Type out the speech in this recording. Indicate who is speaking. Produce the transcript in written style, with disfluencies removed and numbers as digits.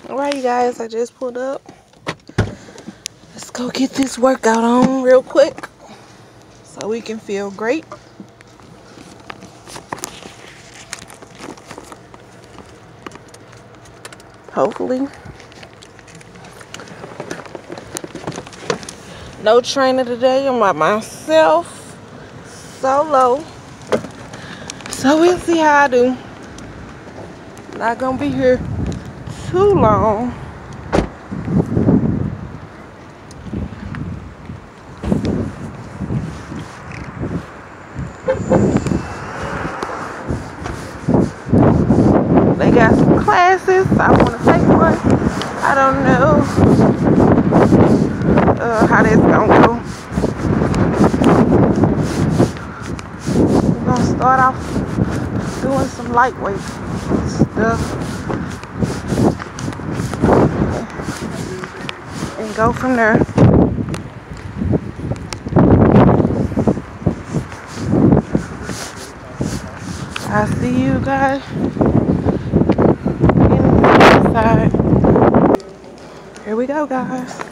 Speaker 1: Alright, you guys, I just pulled up. Let's go get this workout on real quick so we can feel great. Hopefully. No trainer today. I'm by myself, solo. So we'll see how I do. Not gonna be here too long. They got some classes. I want to take one. I don't know how that's gonna go. We're gonna start off doing some lightweight stuff and go from there. I'll see you guys inside. Here we go, guys.